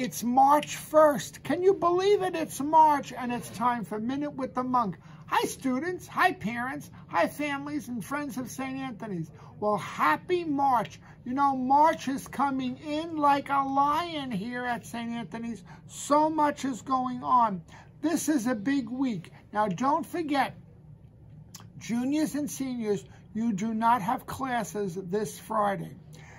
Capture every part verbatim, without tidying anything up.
It's March first. Can you believe it? It's March, and it's time for Minute with the Monk. Hi, students. Hi, parents. Hi, families and friends of Saint Anthony's. Well, happy March. You know, March is coming in like a lion here at Saint Anthony's. So much is going on. This is a big week. Now, don't forget, juniors and seniors, you do not have classes this Friday.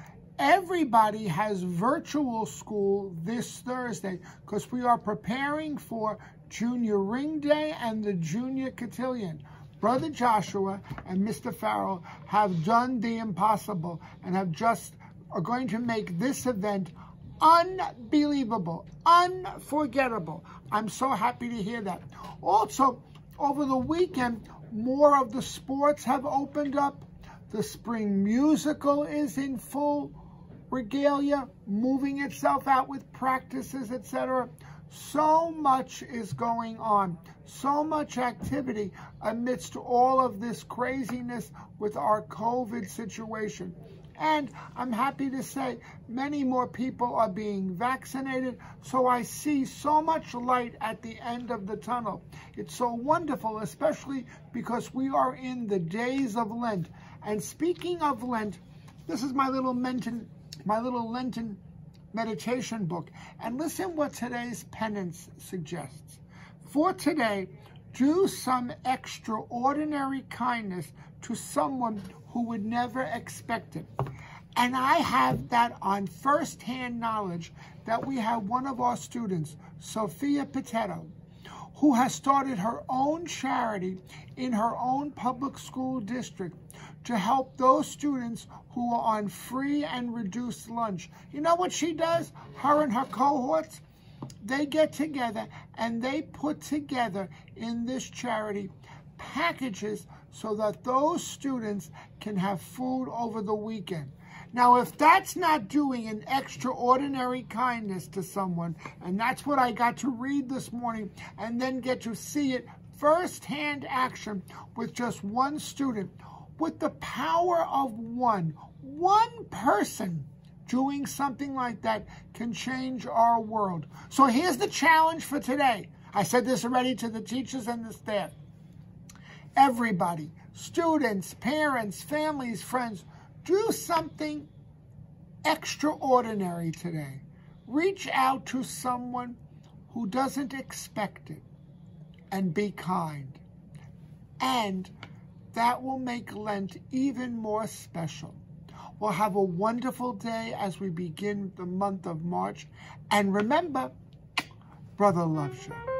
Everybody has virtual school this Thursday because we are preparing for Junior Ring Day and the Junior Cotillion. Brother Joshua and Mister Farrell have done the impossible and have just are going to make this event unbelievable, unforgettable. I'm so happy to hear that. Also, over the weekend, more of the sports have opened up. The spring musical is in full regalia, moving itself out with practices, et cetera. So much is going on, so much activity amidst all of this craziness with our COVID situation. And I'm happy to say many more people are being vaccinated, so I see so much light at the end of the tunnel. It's so wonderful, especially because we are in the days of Lent. And speaking of Lent, this is my little Lenten, my little Lenten meditation book. And listen what today's penance suggests. For today, do some extraordinary kindness to someone who would never expect it. And I have that on first-hand knowledge that we have one of our students, Sophia Potato, who has started her own charity in her own public school district to help those students who are on free and reduced lunch. You know what she does? Her and her cohorts, they get together and they put together in this charity packages so that those students can have food over the weekend. Now, if that's not doing an extraordinary kindness to someone, and that's what I got to read this morning, and then get to see it firsthand action with just one student, with the power of one, one person doing something like that can change our world. So here's the challenge for today. I said this already to the teachers and the staff. Everybody, students, parents, families, friends, do something extraordinary today. Reach out to someone who doesn't expect it and be kind. And that will make Lent even more special. Well, have a wonderful day as we begin the month of March. And remember, Brother loves you.